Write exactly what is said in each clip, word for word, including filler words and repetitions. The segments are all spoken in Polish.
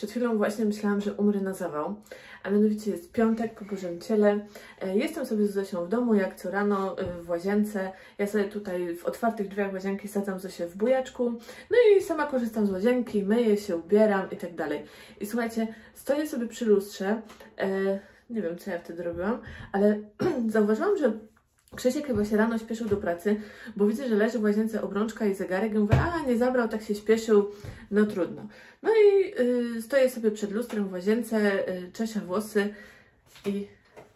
Przed chwilą właśnie myślałam, że umrę na zawał, a mianowicie jest piątek po Bożym Ciele. Jestem sobie z Zosią w domu, jak co rano w łazience. Ja sobie tutaj w otwartych drzwiach łazienki sadzam Zosię w bujaczku, no i sama korzystam z łazienki, myję się, ubieram i tak dalej. I słuchajcie, stoję sobie przy lustrze, e, nie wiem co ja wtedy robiłam, ale zauważyłam, że Krzysiek chyba się rano śpieszył do pracy, bo widzę, że leży w łazience obrączka i zegarek. I mówię, a nie zabrał, tak się śpieszył, no trudno. No i y, stoję sobie przed lustrem w łazience, y, czeszę włosy i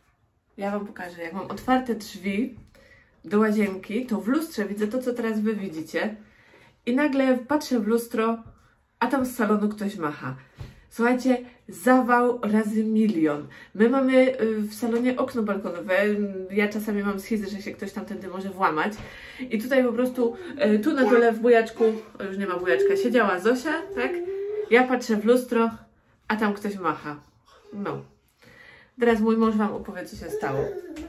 ja Wam pokażę, jak mam otwarte drzwi do łazienki, to w lustrze widzę to, co teraz Wy widzicie i nagle patrzę w lustro, a tam z salonu ktoś macha. Słuchajcie, zawał razy milion. My mamy w salonie okno balkonowe. Ja czasami mam schizy, że się ktoś tamtędy może włamać. I tutaj po prostu, tu na dole w bujaczku, już nie ma bujaczka, siedziała Zosia, tak? Ja patrzę w lustro, a tam ktoś macha. No. Teraz mój mąż Wam opowie, co się stało.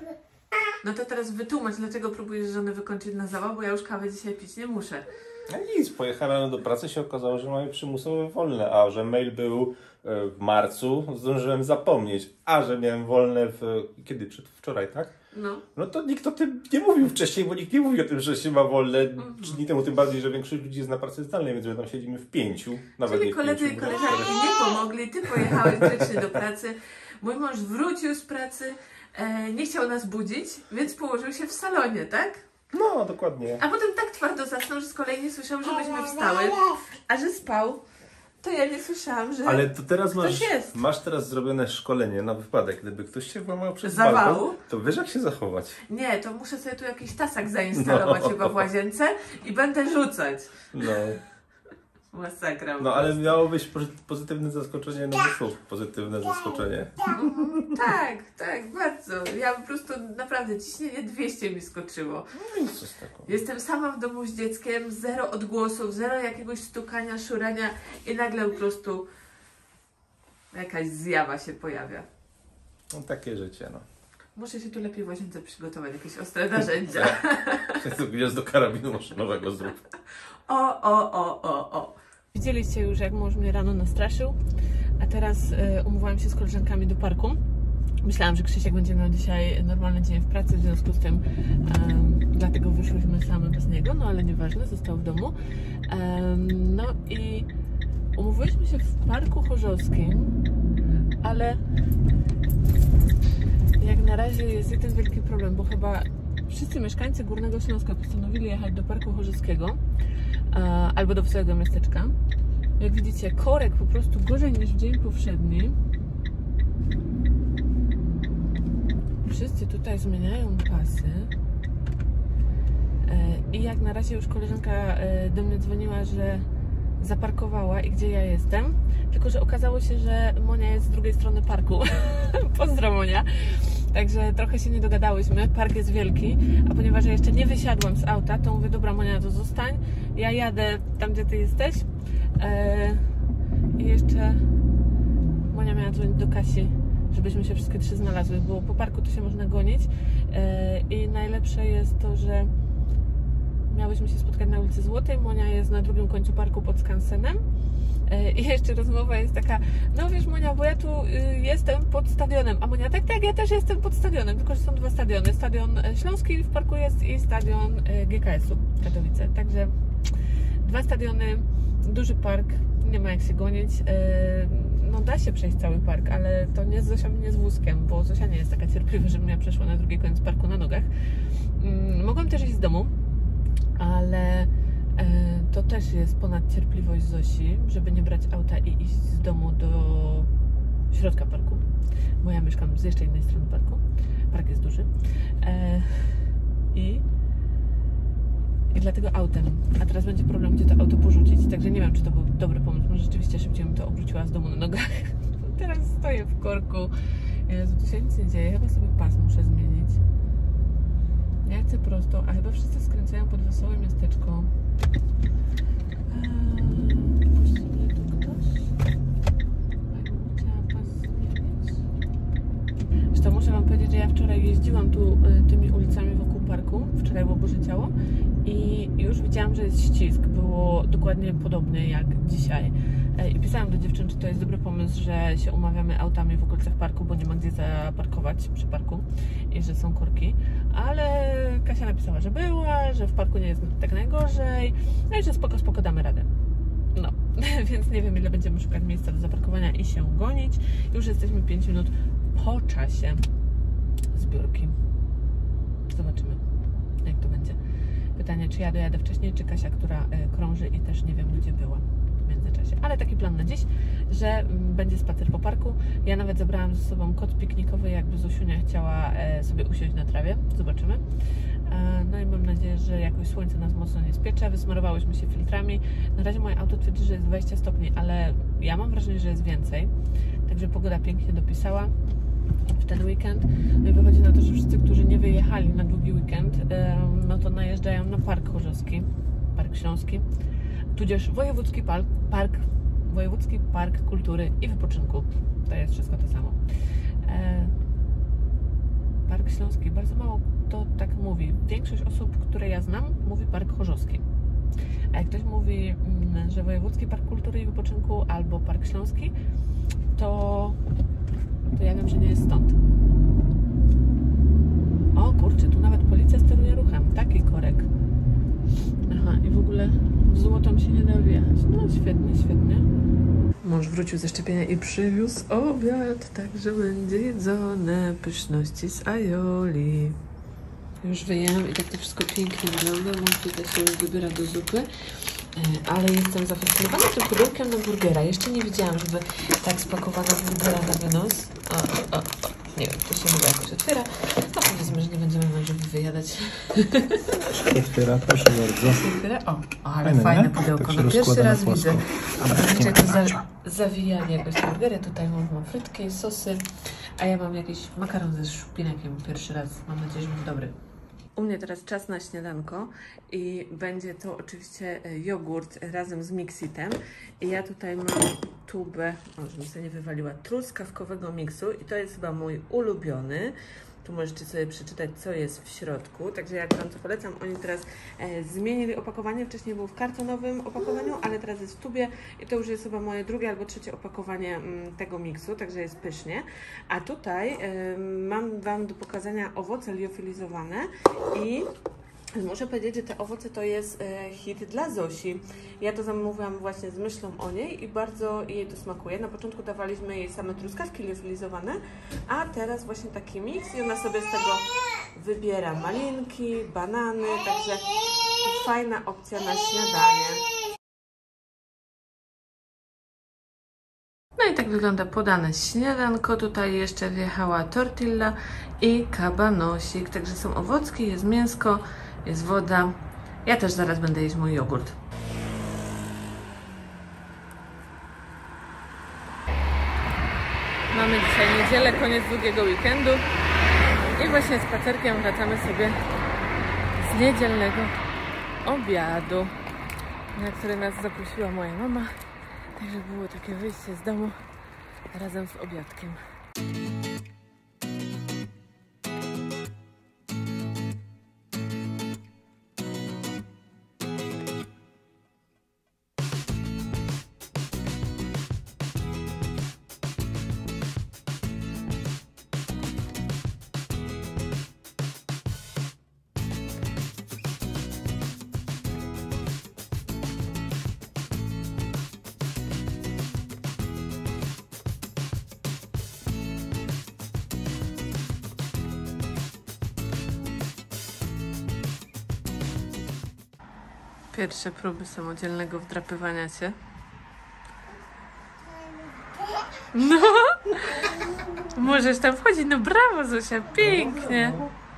No to teraz wytłumacz, dlaczego próbujesz żonę wykończyć na zawał, bo ja już kawę dzisiaj pić nie muszę. No nic, pojechałem do pracy, się okazało, że mamy przymusowe wolne, a że mail był w marcu, zdążyłem zapomnieć, a że miałem wolne w... kiedy? Przedwczoraj, tak? No. No to nikt o tym nie mówił wcześniej, bo nikt nie mówił o tym, że się ma wolne mm-hmm. trzy dni temu, tym bardziej, że większość ludzi jest na pracy zdalnej, więc my tam siedzimy w pięciu, nawet Czyli nie koledzy pięciu, i koleżanki nie pomogli, ty pojechałeś grzecznie do pracy, mój mąż wrócił z pracy, e, nie chciał nas budzić, więc położył się w salonie, tak? No, dokładnie. A potem tak twardo zasnął, że z kolei nie słyszał, żebyśmy wstały, a że spał, to ja nie słyszałam, że Ale to teraz masz, jest. masz teraz zrobione szkolenie na wypadek, gdyby ktoś się włamał przez Zawału? balkon, to wiesz jak się zachować. Nie, to muszę sobie tu jakiś tasak zainstalować no. chyba w łazience i będę rzucać. No. Masakra. No ale miało być pozytywne zaskoczenie, no wyszło pozytywne zaskoczenie. Mm, tak, tak, bardzo. Ja po prostu naprawdę ciśnienie dwieście mi skoczyło. No i coś takiego. Jestem sama w domu z dzieckiem, zero odgłosów, zero jakiegoś stukania, szurania i nagle po prostu jakaś zjawa się pojawia. No takie życie, no. Muszę się tu lepiej w łazience przygotować, jakieś ostre narzędzia. To gwiazd do karabinu maszynowego zrób. O, o, o, o, o. Widzieliście już, jak mąż mnie rano nastraszył, a teraz y, umówiłam się z koleżankami do parku. Myślałam, że Krzysiek będzie miał dzisiaj normalny dzień w pracy, w związku z tym y, dlatego wyszłyśmy same bez niego, no ale nieważne, został w domu. Y, no i umówiłyśmy się w Parku Chorzowskim, ale jak na razie jest jeden wielki problem, bo chyba wszyscy mieszkańcy Górnego Śląska postanowili jechać do Parku Chorzowskiego e, albo do Wesołego Miasteczka. Jak widzicie, korek po prostu gorzej niż w dzień powszedni. Wszyscy tutaj zmieniają pasy. E, I jak na razie już koleżanka e, do mnie dzwoniła, że zaparkowała i gdzie ja jestem. Tylko że okazało się, że Monia jest z drugiej strony parku. Pozdro, Monia. Także trochę się nie dogadałyśmy, park jest wielki, a ponieważ ja jeszcze nie wysiadłam z auta, to mówię, dobra Monia, to zostań, ja jadę tam, gdzie ty jesteś eee, i jeszcze Monia miała dzwonić do Kasi, żebyśmy się wszystkie trzy znalazły, bo po parku to się można gonić eee, i najlepsze jest to, że miałyśmy się spotkać na ulicy Złotej, Monia jest na drugim końcu parku pod skansenem. I jeszcze rozmowa jest taka, no wiesz Monia, bo ja tu y, jestem pod stadionem, a Monia, tak, tak, ja też jestem pod stadionem, tylko że są dwa stadiony, stadion Śląski w parku jest i stadion y, G K S-u Katowice, także dwa stadiony, duży park, nie ma jak się gonić, y, no da się przejść cały park, ale to nie z Zosią, nie z wózkiem, bo Zosia nie jest taka cierpliwa, żebym ja przeszła na drugi koniec parku na nogach. Y, mogłam też iść z domu, ale to też jest ponad cierpliwość Zosi, żeby nie brać auta i iść z domu do środka parku, bo ja mieszkam z jeszcze innej strony parku. Park jest duży. I, i dlatego autem. A teraz będzie problem, gdzie to auto porzucić. Także nie wiem, czy to był dobry pomysł. Może rzeczywiście szybciej bym to obróciła z domu na nogach. Teraz stoję w korku. Jezu, tu się nic nie dzieje. Chyba sobie pas muszę zmienić. Ja chcę prosto, a chyba wszyscy skręcają pod Wesołe Miasteczko. Eee, tu ktoś? Jakbym chciała pas zmienić. Zresztą muszę Wam powiedzieć, że ja wczoraj jeździłam tu y, tymi ulicami wokół parku. Wczoraj było Boże Ciało i już widziałam, że jest ścisk. Było dokładnie podobnie jak dzisiaj. I pisałam do dziewczyn, czy to jest dobry pomysł, że się umawiamy autami w okolicach parku, bo nie ma gdzie zaparkować przy parku i że są korki. Ale Kasia napisała, że była, że w parku nie jest tak najgorzej, no i że spoko, spoko damy radę. No, więc nie wiem, ile będziemy szukać miejsca do zaparkowania i się gonić. Już jesteśmy pięć minut po czasie zbiórki. Zobaczymy, jak to będzie. Pytanie, czy ja dojadę wcześniej, czy Kasia, która y, krąży i też nie wiem, gdzie była w międzyczasie. Ale taki plan na dziś, że mm, będzie spacer po parku. Ja nawet zabrałam ze sobą koc piknikowy, jakby Zosiunia chciała y, sobie usiąść na trawie. Zobaczymy. Y, no i mam nadzieję, że jakoś słońce nas mocno nie spiecze. Wysmarowałyśmy się filtrami. Na razie moje auto twierdzi, że jest dwadzieścia stopni, ale ja mam wrażenie, że jest więcej. Także pogoda pięknie dopisała w ten weekend. No i wychodzi na to, że wszyscy, którzy nie wyjechali na długi weekend, no to najeżdżają na Park Chorzowski, Park Śląski, tudzież Wojewódzki Park, Park, Wojewódzki Park Kultury i Wypoczynku. To jest wszystko to samo. Park Śląski, bardzo mało to tak mówi. Większość osób, które ja znam, mówi Park Chorzowski. A jak ktoś mówi, że Wojewódzki Park Kultury i Wypoczynku albo Park Śląski, to to ja wiem, że nie jest stąd. O kurczę, tu nawet policja steruje ruchem. Taki korek. Aha, i w ogóle w Złotą się nie da wjechać. No świetnie, świetnie. Mąż wrócił ze szczepienia i przywiózł obiad, także będzie jedzone pyszności z aioli. Już wyjęłam i tak to wszystko pięknie wygląda. Mąż tutaj się już wybiera do zupy. Ale jestem zafascynowana tym pudełkiem na burgera. Jeszcze nie widziałam, żeby tak spakowana burgera na wynos. O, o, o. Nie wiem, to się chyba jakoś otwiera. No powiedzmy, że nie będziemy mężowi wyjadać. Się otwiera, proszę bardzo. Się otwiera? O, o ale fajne, fajne pudełko. tak No pierwszy raz widzę. Zobaczcie, jak to za, zawijanie jakoś te burgery. Tutaj mam, mam frytki, sosy, a ja mam jakiś makaron ze szpinakiem. Pierwszy raz. Mam nadzieję, że będzie dobry. U mnie teraz czas na śniadanko i będzie to oczywiście jogurt razem z mixitem. I ja tutaj mam tubę, o, żebym sobie nie wywaliła, truskawkowego miksu i to jest chyba mój ulubiony. Tu możecie sobie przeczytać, co jest w środku. Także jak Wam to polecam, oni teraz e, zmienili opakowanie. Wcześniej był w kartonowym opakowaniu, ale teraz jest w tubie i to już jest chyba moje drugie albo trzecie opakowanie m, tego miksu, także jest pysznie. A tutaj e, mam Wam do pokazania owoce liofilizowane i muszę powiedzieć, że te owoce to jest e, hit dla Zosi. Ja to zamówiłam właśnie z myślą o niej i bardzo jej to smakuje. Na początku dawaliśmy jej same truskawki liofilizowane, a teraz właśnie taki miks i ona sobie z tego wybiera malinki, banany, także fajna opcja na śniadanie. No i tak wygląda podane śniadanko. Tutaj jeszcze wjechała tortilla i kabanosik, także są owocki, jest mięsko, jest woda. Ja też zaraz będę jeść mój jogurt. Mamy dzisiaj niedzielę, koniec długiego weekendu i właśnie spacerkiem wracamy sobie z niedzielnego obiadu, na który nas zaprosiła moja mama. Także było takie wyjście z domu razem z obiadkiem. Pierwsze próby samodzielnego wdrapywania się. No! Możesz tam wchodzić, no brawo Zosia, pięknie!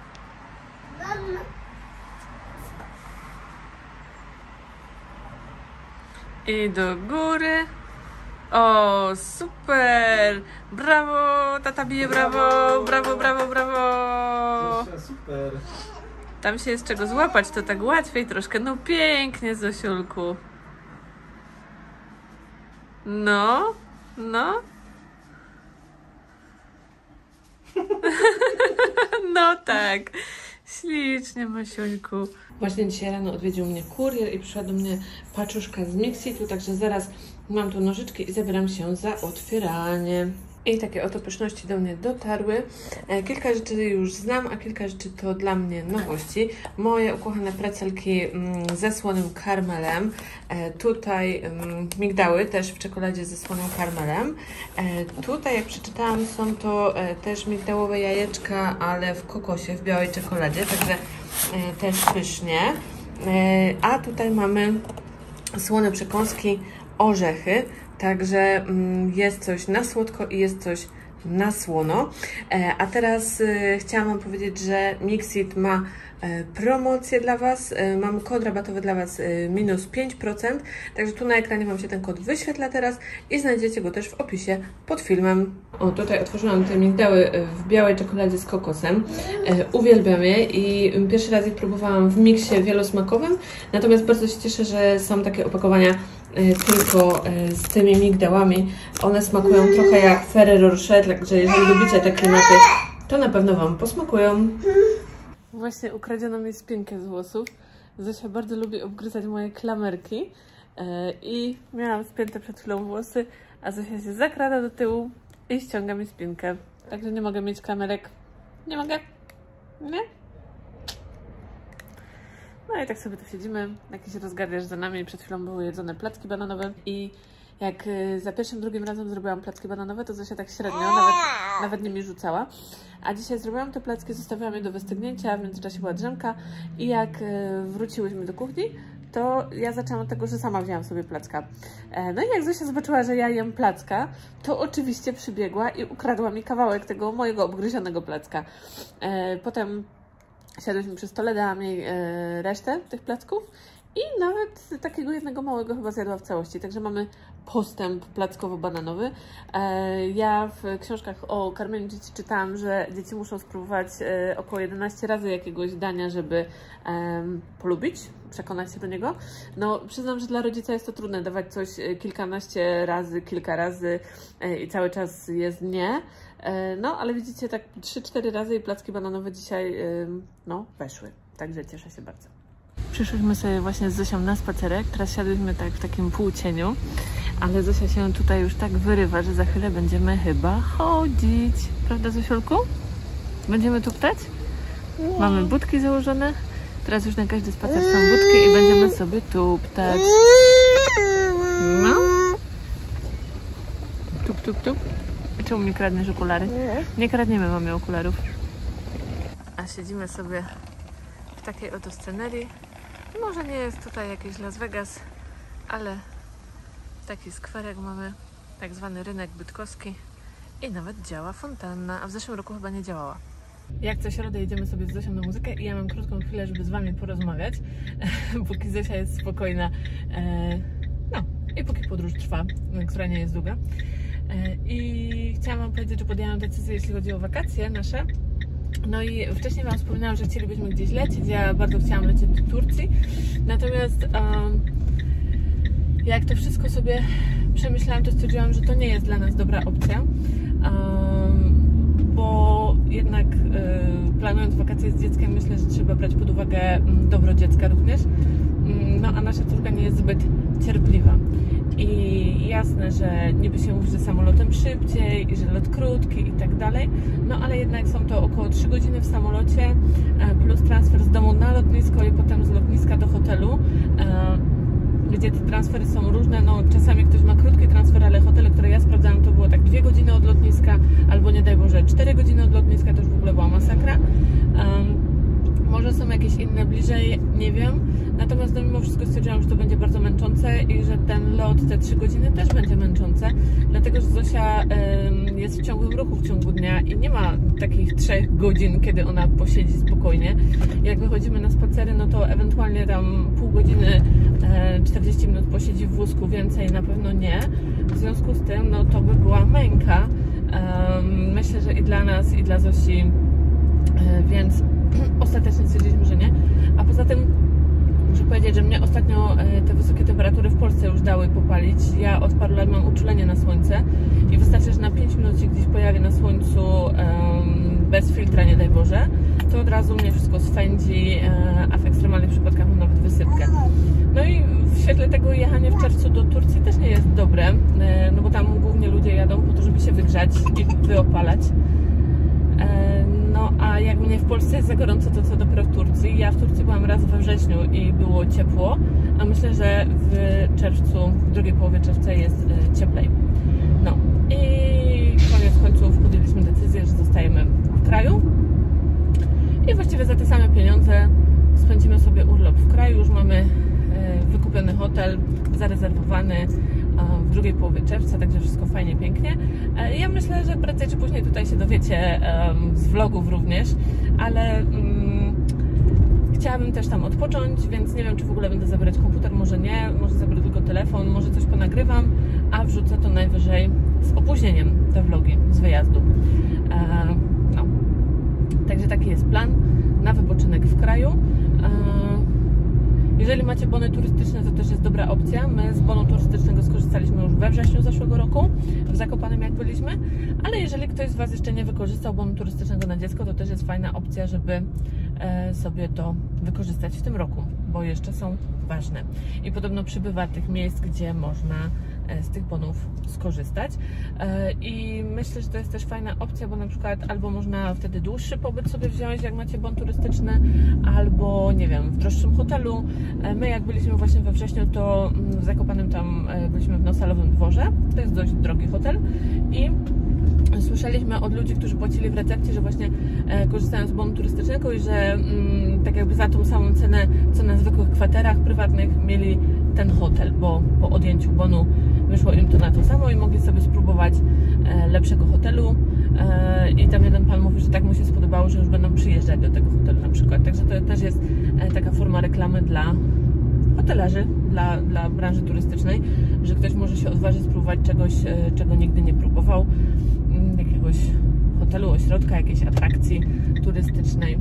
I do góry. O, super! Brawo! Tata bije brawo! Brawo, brawo, brawo! Super! Tam się jest czego złapać, to tak łatwiej troszkę. No pięknie, Zosiulku. No, no. No tak. Ślicznie, Masiuńku. Właśnie dzisiaj rano odwiedził mnie kurier i przyszła do mnie paczuszka z Mixitu, także zaraz mam tu nożyczki i zabieram się za otwieranie. I takie oto pyszności do mnie dotarły. E, kilka rzeczy już znam, a kilka rzeczy to dla mnie nowości. Moje ukochane precelki mm, ze słonym karmelem. E, tutaj mm, migdały też w czekoladzie ze słonym karmelem. E, tutaj, jak przeczytałam, są to e, też migdałowe jajeczka, ale w kokosie, w białej czekoladzie, także e, też pysznie. E, a tutaj mamy słone przekąski, orzechy. Także mm, jest coś na słodko i jest coś na słono. E, a teraz e, chciałam Wam powiedzieć, że Mixit ma e, promocję dla Was. E, mam kod rabatowy dla Was e, minus pięć procent. Także tu na ekranie Wam się ten kod wyświetla teraz i znajdziecie go też w opisie pod filmem. O, tutaj otworzyłam te migdały w białej czekoladzie z kokosem. E, uwielbiam je i pierwszy raz je próbowałam w miksie wielosmakowym. Natomiast bardzo się cieszę, że są takie opakowania tylko z tymi migdałami. One smakują trochę jak Ferrero Rocher, także jeżeli lubicie te klimaty, to na pewno Wam posmakują. Właśnie ukradziono mi spinkę z włosów. Zosia bardzo lubi obgryzać moje klamerki i miałam spięte przed chwilą włosy, a Zosia się zakrada do tyłu i ściąga mi spinkę. Także nie mogę mieć klamerek. Nie mogę. Nie? No i tak sobie tu siedzimy, jakiś rozgardiasz za nami, przed chwilą były jedzone placki bananowe i jak za pierwszym, drugim razem zrobiłam placki bananowe, to Zosia tak średnio, nawet, nawet nimi rzucała. A dzisiaj zrobiłam te placki, zostawiłam je do wystygnięcia, w międzyczasie była drzemka i jak wróciłyśmy do kuchni, to ja zaczęłam od tego, że sama wzięłam sobie placka. No i jak Zosia zobaczyła, że ja jem placka, to oczywiście przybiegła i ukradła mi kawałek tego mojego obgryzionego placka. Potem siadłyśmy przy stole, dałam jej e, resztę tych placków i nawet takiego jednego małego chyba zjadła w całości. Także mamy postęp plackowo-bananowy. E, ja w książkach o karmieniu dzieci czytałam, że dzieci muszą spróbować e, około jedenaście razy jakiegoś dania, żeby e, polubić, przekonać się do niego. No, przyznam, że dla rodzica jest to trudne dawać coś kilkanaście razy, kilka razy e, i cały czas jest nie. No, ale widzicie, tak trzy cztery razy i placki bananowe dzisiaj, no, weszły. Także cieszę się bardzo. Przyszłyśmy sobie właśnie z Zosią na spacerek. Teraz siadłyśmy tak w takim półcieniu, ale Zosia się tutaj już tak wyrywa, że za chwilę będziemy chyba chodzić. Prawda, Zosiulku? Będziemy tuptać? Nie. Mamy budki założone. Teraz już na każdy spacer są budki i będziemy sobie tuptać. No. Tup, tup, tup. Czemu mi kradniesz okulary? Nie. Nie kradniemy mamie okularów. A siedzimy sobie w takiej oto scenerii. Może nie jest tutaj jakiś Las Vegas, ale taki skwerek mamy, tak zwany rynek bydgoski i nawet działa fontanna, a w zeszłym roku chyba nie działała. Jak co środę idziemy sobie z Zosią na muzykę i ja mam krótką chwilę, żeby z Wami porozmawiać, póki Zosia jest spokojna, no i póki podróż trwa, która nie jest długa. I chciałam Wam powiedzieć, że podjęłam decyzję, jeśli chodzi o wakacje nasze. No i wcześniej Wam wspominałam, że chcielibyśmy gdzieś lecieć. Ja bardzo chciałam lecieć do Turcji. Natomiast um, jak to wszystko sobie przemyślałam, to stwierdziłam, że to nie jest dla nas dobra opcja. Um, bo jednak y, planując wakacje z dzieckiem, myślę, że trzeba brać pod uwagę dobro dziecka również. No a nasza córka nie jest zbyt cierpliwa. I jasne, że niby się mówi, że samolotem szybciej i że lot krótki i tak dalej, no ale jednak są to około trzy godziny w samolocie plus transfer z domu na lotnisko i potem z lotniska do hotelu, gdzie te transfery są różne. No czasami ktoś ma krótkie transfery, ale hotele, które ja sprawdzałam, to było tak dwie godziny od lotniska albo nie daj Boże cztery godziny od lotniska, to już w ogóle była masakra. Może są jakieś inne bliżej, nie wiem. Natomiast no, mimo wszystko stwierdziłam, że to będzie bardzo męczące i że ten lot, te trzy godziny też będzie męczące. Dlatego, że Zosia y, jest w ciągłym ruchu w ciągu dnia i nie ma takich trzech godzin, kiedy ona posiedzi spokojnie. Jak wychodzimy na spacery, no to ewentualnie tam pół godziny, y, czterdzieści minut posiedzi w wózku, więcej na pewno nie. W związku z tym, no to by była męka. Y, myślę, że i dla nas, i dla Zosi, y, więc ostatecznie stwierdziliśmy, że nie. A poza tym muszę powiedzieć, że mnie ostatnio te wysokie temperatury w Polsce już dały popalić. Ja od paru lat mam uczulenie na słońce i wystarczy, że na pięć minut się gdzieś pojawię na słońcu um, bez filtra, nie daj Boże, to od razu mnie wszystko swędzi, a w ekstremalnych przypadkach mam nawet wysypkę. No i w świetle tego jechanie w czerwcu do Turcji też nie jest dobre, no bo tam głównie ludzie jadą po to, żeby się wygrzać i wyopalać. No a jak mnie w Polsce jest za gorąco, to co dopiero w Turcji. Ja w Turcji byłam raz we wrześniu i było ciepło, a myślę, że w czerwcu, w drugiej połowie czerwca jest cieplej. No i koniec końców podjęliśmy decyzję, że zostajemy w kraju i właściwie za te same pieniądze spędzimy sobie urlop w kraju. Już mamy wykupiony hotel, zarezerwowany w drugiej połowie czerwca, także wszystko fajnie, pięknie. Ja myślę, że prędzej czy później tutaj się dowiecie z vlogów również, ale um, chciałabym też tam odpocząć, więc nie wiem, czy w ogóle będę zabierać komputer, może nie, może zabiorę tylko telefon, może coś ponagrywam, a wrzucę to najwyżej z opóźnieniem, te vlogi z wyjazdu. No. Także taki jest plan na wypoczynek w kraju. Jeżeli macie bony turystyczne, to też jest dobra opcja. My z bonu turystycznego skorzystaliśmy już we wrześniu zeszłego roku, w Zakopanem jak byliśmy, ale jeżeli ktoś z Was jeszcze nie wykorzystał bonu turystycznego na dziecko, to też jest fajna opcja, żeby sobie to wykorzystać w tym roku, bo jeszcze są ważne. I podobno przybywa tych miejsc, gdzie można z tych bonów skorzystać. I myślę, że to jest też fajna opcja, bo na przykład albo można wtedy dłuższy pobyt sobie wziąć, jak macie bon turystyczny, albo nie wiem, w droższym hotelu. My jak byliśmy właśnie we wrześniu, to w Zakopanem tam byliśmy w Nosalowym Dworze. To jest dość drogi hotel i słyszeliśmy od ludzi, którzy płacili w recepcji, że właśnie e, korzystają z bonu turystycznego i że mm, tak jakby za tą samą cenę, co na zwykłych kwaterach prywatnych, mieli ten hotel, bo po odjęciu bonu wyszło im to na to samo i mogli sobie spróbować e, lepszego hotelu e, i tam jeden pan mówi, że tak mu się spodobało, że już będą przyjeżdżać do tego hotelu na przykład. Także to też jest e, taka forma reklamy dla hotelarzy, dla, dla branży turystycznej, że ktoś może się odważyć spróbować czegoś, e, czego nigdy nie próbował, jakiegoś hotelu, ośrodka, jakiejś atrakcji turystycznej.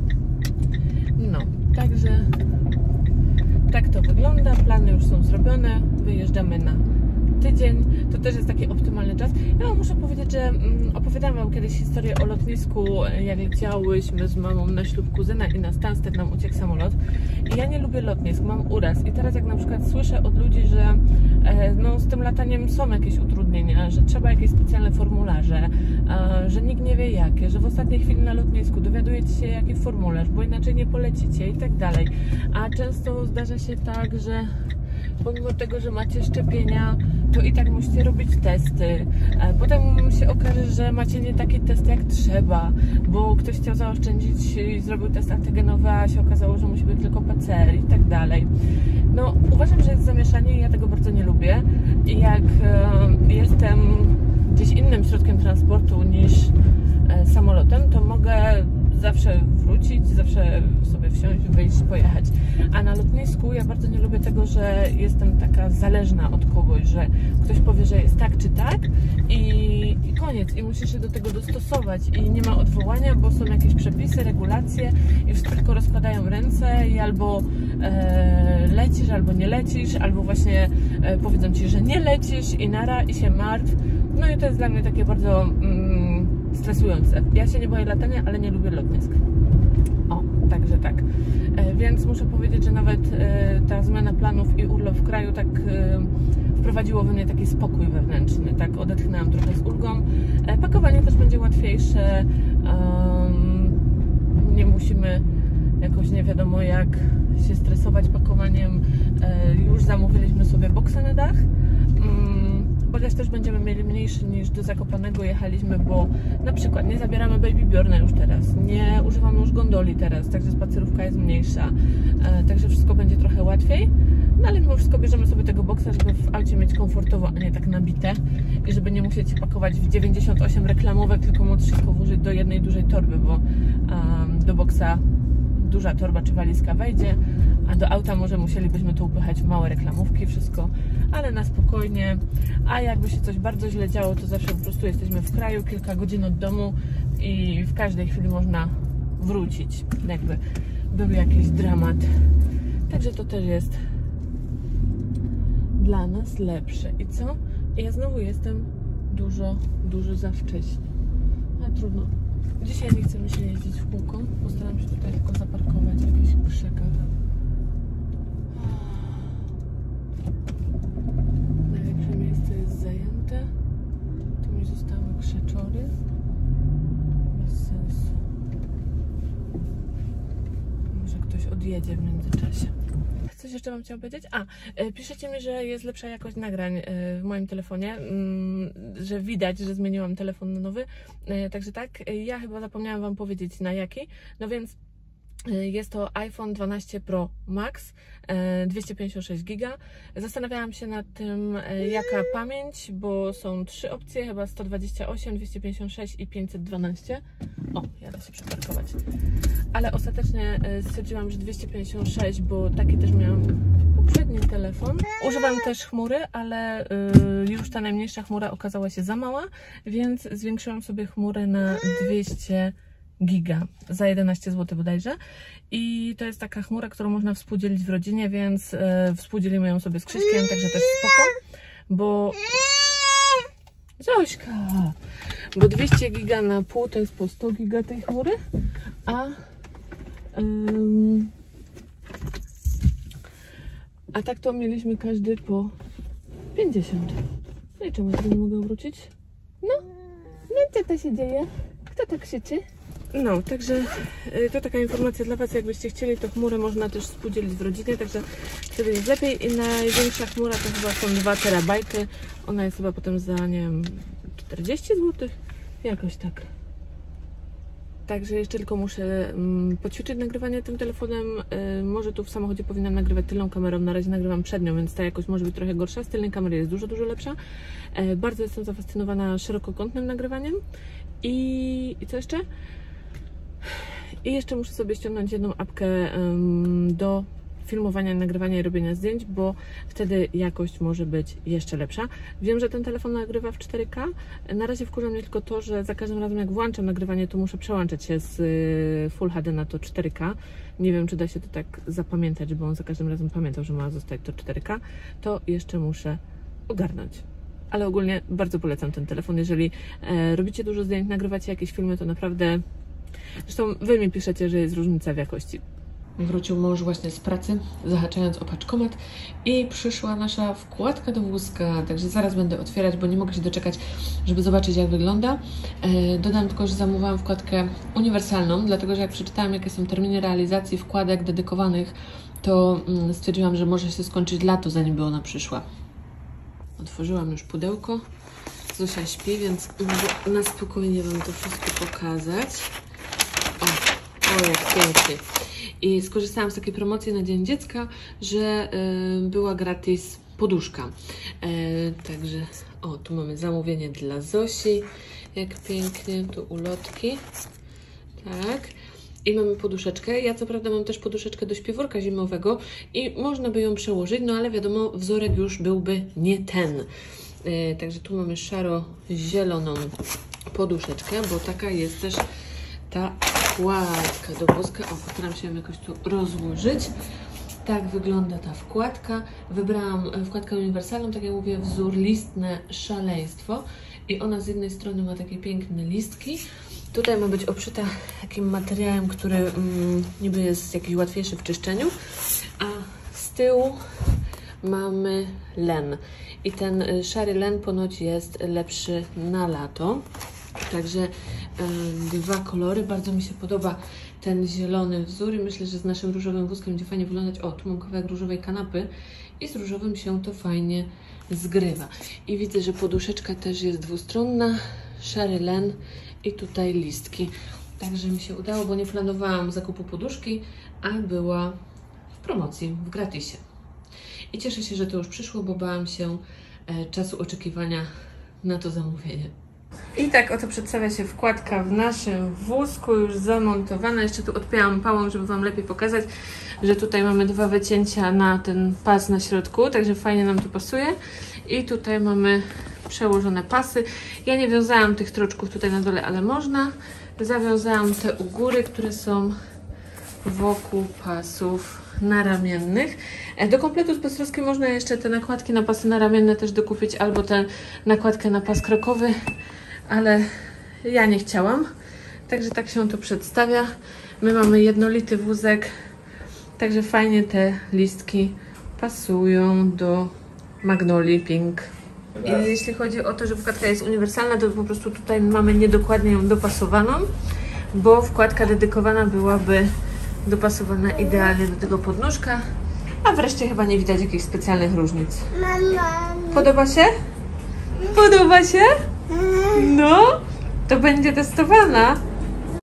No, także tak to wygląda. Plany już są zrobione. Wyjeżdżamy na tydzień. To też jest taki optymalny czas. Ja wam muszę powiedzieć, że mm, opowiadałam wam kiedyś historię o lotnisku, jak leciałyśmy z mamą na ślub kuzyna i na Stansted nam uciekł samolot. I ja nie lubię lotnisk, mam uraz. I teraz jak na przykład słyszę od ludzi, że e, no, z tym lataniem są jakieś utrudnienia, że trzeba jakieś specjalne formularze, e, że nikt nie wie jakie, że w ostatniej chwili na lotnisku dowiadujecie się jaki formularz, bo inaczej nie polecicie i tak dalej. A często zdarza się tak, że pomimo tego, że macie szczepienia, to i tak musicie robić testy. Potem się okaże, że macie nie taki test jak trzeba, bo ktoś chciał zaoszczędzić i zrobił test antygenowy, a się okazało, że musi być tylko P C R i tak dalej. No, uważam, że jest zamieszanie i ja tego bardzo nie lubię. I jak e, jestem gdzieś innym środkiem transportu niż e, samolotem, to mogę zawsze wrócić, zawsze sobie wsiąść, wyjść, pojechać. A na lotnisku ja bardzo nie lubię tego, że jestem taka zależna od kogoś, że ktoś powie, że jest tak czy tak i, i koniec. I musisz się do tego dostosować i nie ma odwołania, bo są jakieś przepisy, regulacje i wszystko tylko rozkładają ręce i albo e, lecisz, albo nie lecisz, albo właśnie e, powiedzą ci, że nie lecisz i nara i się martw. No i to jest dla mnie takie bardzo mm, stresujące. Ja się nie boję latania, ale nie lubię lotnisk. O, także tak. E, więc muszę powiedzieć, że nawet e, ta zmiana planów i urlop w kraju tak e, wprowadziło we mnie taki spokój wewnętrzny. Tak odetchnęłam trochę z ulgą. E, pakowanie też będzie łatwiejsze. E, nie musimy jakoś nie wiadomo jak się stresować pakowaniem. E, już zamówiliśmy sobie boksy na dach. Mm, Bagaż też będziemy mieli mniejszy niż do Zakopanego jechaliśmy, bo na przykład nie zabieramy Baby Bjorna już teraz, nie używamy już gondoli teraz, także spacerówka jest mniejsza, e, także wszystko będzie trochę łatwiej, no ale mimo wszystko bierzemy sobie tego boksa, żeby w aucie mieć komfortowo, a nie tak nabite i żeby nie musieć pakować w dziewięćdziesiąt osiem reklamówek, tylko móc wszystko włożyć do jednej dużej torby, bo um, do boksa duża torba czy walizka wejdzie, a do auta może musielibyśmy tu upychać w małe reklamówki, wszystko, ale na spokojnie. A jakby się coś bardzo źle działo, to zawsze po prostu jesteśmy w kraju, kilka godzin od domu i w każdej chwili można wrócić, jakby był jakiś dramat. Także to też jest dla nas lepsze. I co? Ja znowu jestem dużo, dużo za wcześnie. Ale trudno. Dzisiaj nie chcemy się jeździć w kółko. Postaram się tutaj tylko zaparkować w jakichś krzakach. Najlepsze miejsce jest zajęte. Tu mi zostały krzeczory. Bez sensu. Może ktoś odjedzie w międzyczasie. Coś jeszcze Wam chciałam powiedzieć? A, piszecie mi, że jest lepsza jakość nagrań w moim telefonie, że widać, że zmieniłam telefon na nowy. Także tak, ja chyba zapomniałam Wam powiedzieć na jaki. No więc jest to iPhone dwanaście Pro Max, dwieście pięćdziesiąt sześć giga. Zastanawiałam się nad tym, jaka pamięć, bo są trzy opcje, chyba sto dwadzieścia osiem, dwieście pięćdziesiąt sześć i pięćset dwanaście. O, jadę się przeparkować. Ale ostatecznie stwierdziłam, że dwieście pięćdziesiąt sześć, bo taki też miałam poprzedni telefon. Używam też chmury, ale już ta najmniejsza chmura okazała się za mała, więc zwiększyłam sobie chmurę na dwieście giga za jedenaście złotych bodajże. I to jest taka chmura, którą można współdzielić w rodzinie, więc e, współdzielimy ją sobie z Krzyśkiem, także też spoko, bo Zośka, bo dwieście giga na pół to jest po sto giga tej chmury, a ym, a tak to mieliśmy każdy po pięćdziesiąt. No i czemu ja tego nie mogę wrócić? No, no co to się dzieje? Kto tak krzyczy? No, także to taka informacja dla Was, jakbyście chcieli, to chmurę można też współdzielić w rodzinie, także wtedy jest lepiej. I największa chmura to chyba są dwa terabajty, ona jest chyba potem za, nie wiem, czterdzieści złotych, jakoś tak. Także jeszcze tylko muszę um, poćwiczyć nagrywanie tym telefonem. Yy, może tu w samochodzie powinnam nagrywać tylną kamerą, na razie nagrywam przednią, więc ta jakość może być trochę gorsza. Z tylnej kamery jest dużo, dużo lepsza. Yy, bardzo jestem zafascynowana szerokokątnym nagrywaniem. I, i co jeszcze? I jeszcze muszę sobie ściągnąć jedną apkę um, do filmowania, nagrywania i robienia zdjęć, bo wtedy jakość może być jeszcze lepsza. Wiem, że ten telefon nagrywa w cztery K. Na razie wkurza mnie tylko to, że za każdym razem jak włączam nagrywanie, to muszę przełączać się z Full H D na to cztery K. Nie wiem, czy da się to tak zapamiętać, bo on za każdym razem pamiętał, że ma zostać to cztery K. To jeszcze muszę ogarnąć. Ale ogólnie bardzo polecam ten telefon. Jeżeli e, robicie dużo zdjęć, nagrywacie jakieś filmy, to naprawdę... Zresztą Wy mi piszecie, że jest różnica w jakości. Wrócił mąż właśnie z pracy, zahaczając o paczkomat i przyszła nasza wkładka do wózka, także zaraz będę otwierać, bo nie mogę się doczekać, żeby zobaczyć, jak wygląda. E, dodam tylko, że zamówiłam wkładkę uniwersalną, dlatego że jak przeczytałam, jakie są terminy realizacji wkładek dedykowanych, to mm, stwierdziłam, że może się skończyć lato, zanim by ona przyszła. Otworzyłam już pudełko. Zosia śpi, więc mogę na spokojnie Wam to wszystko pokazać. O, o jak pięknie. I skorzystałam z takiej promocji na Dzień Dziecka, że y, była gratis poduszka. Y, także, o, tu mamy zamówienie dla Zosi. Jak pięknie, tu ulotki. Tak. I mamy poduszeczkę. Ja co prawda mam też poduszeczkę do śpiworka zimowego i można by ją przełożyć, no ale wiadomo, wzorek już byłby nie ten. Yy, także tu mamy szaro-zieloną poduszeczkę, bo taka jest też ta wkładka do wózka. O, postaram się ją jakoś tu rozłożyć. Tak wygląda ta wkładka. Wybrałam wkładkę uniwersalną, tak jak mówię, wzór listne szaleństwo. I ona z jednej strony ma takie piękne listki. Tutaj ma być obszyta takim materiałem, który mm, niby jest jakiś łatwiejszy w czyszczeniu. A z tyłu mamy len. I ten szary len ponoć jest lepszy na lato. Także y, dwa kolory. Bardzo mi się podoba ten zielony wzór i myślę, że z naszym różowym wózkiem będzie fajnie wyglądać. O, tu mam kawałek różowej kanapy i z różowym się to fajnie zgrywa. I widzę, że poduszeczka też jest dwustronna. Szary len i tutaj listki. Także mi się udało, bo nie planowałam zakupu poduszki, a była w promocji, w gratisie. I cieszę się, że to już przyszło, bo bałam się e, czasu oczekiwania na to zamówienie. I tak oto przedstawia się wkładka w naszym wózku, już zamontowana. Jeszcze tu odpięłam pałą, żeby Wam lepiej pokazać, że tutaj mamy dwa wycięcia na ten pas na środku, także fajnie nam to pasuje. I tutaj mamy przełożone pasy. Ja nie wiązałam tych troczków tutaj na dole, ale można. Zawiązałam te u góry, które są wokół pasów naramiennych. Do kompletu z beztroski można jeszcze te nakładki na pasy naramienne też dokupić, albo tę nakładkę na pas krokowy, ale ja nie chciałam. Także tak się to przedstawia. My mamy jednolity wózek, także fajnie te listki pasują do Magnolii Pink. I jeśli chodzi o to, że wkładka jest uniwersalna, to po prostu tutaj mamy niedokładnie ją dopasowaną, bo wkładka dedykowana byłaby dopasowana idealnie do tego podnóżka, a wreszcie chyba nie widać jakichś specjalnych różnic. Podoba się? Podoba się? No, to będzie testowana.